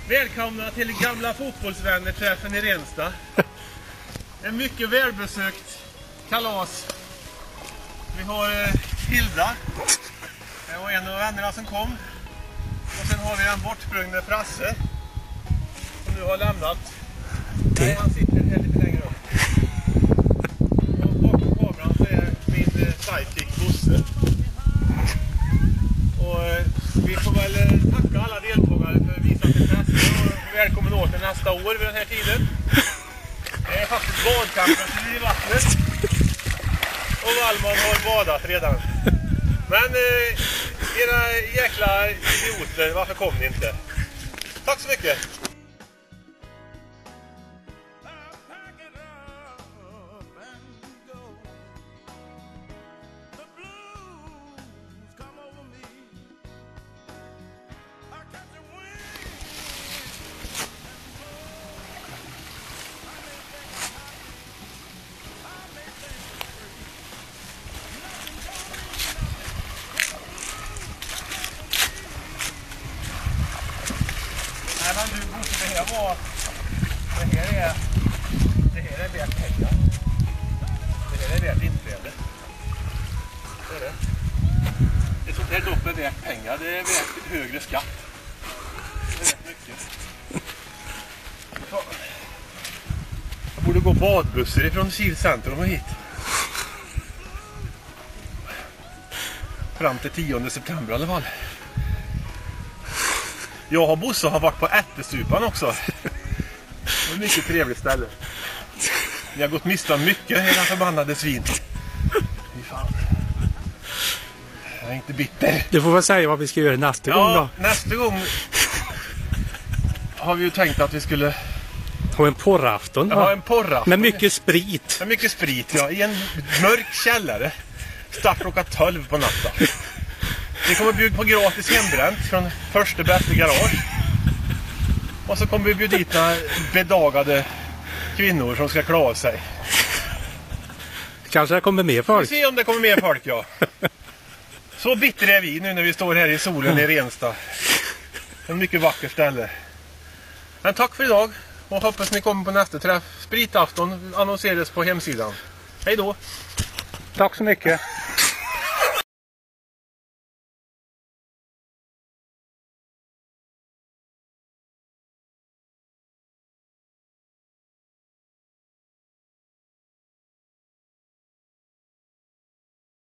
Välkomna till gamla fotbollsvänner-träffen i Rensta. En mycket välbesökt kalas. Vi har Hilda. Det var en av vännerna som kom. Och sen har vi den bortsprungna Frasse. Som nu har lämnat. Nej, han sitter här lite längre upp. Och bakom kameran så är min sidekick Bosse. Och vi får väl tacka alla deltagare för visat intresse och välkommen åter nästa år vid den här tiden. Det är faktiskt badtemperatur i vattnet och Valman har badat redan. Men era jäkla idioter, varför kom ni inte? Tack så mycket! Men du Bosse, det här är värt pengar. Det här är värt inträde. Det är det. Ett sånt här dopp är värt pengar. Det är värt högre skatt. Det är värt mycket. Jag borde gå badbussar ifrån Kils centrum och hit. Fram till 10 september i alla fall. Jag och Bosse har varit på Ättestupan också. Det är ett mycket trevligt ställe. Vi har gått miste om mycket, hela förbannade svin. Fy fan. Jag är inte bitter. Du får väl säga vad vi ska göra nästa gång då. Nästa gång har vi ju tänkt att vi skulle ha en porrafton. Ja, en porrafton. Med mycket sprit. Med mycket sprit, ja. I en mörk källare. Start klockan 12 på natten. Vi kommer bjuda på gratis hembränt från första bästa garage. Och så kommer vi bjuda dit några bedagade kvinnor som ska klara sig. Kanske det kommer mer folk. Vi får se om det kommer mer folk, ja. Så bitter är vi nu när vi står här i solen i Rensta. En mycket vacker ställe. Men tack för idag. Och hoppas ni kommer på nästa träff. Spritafton annonseras på hemsidan. Hej då. Tack så mycket.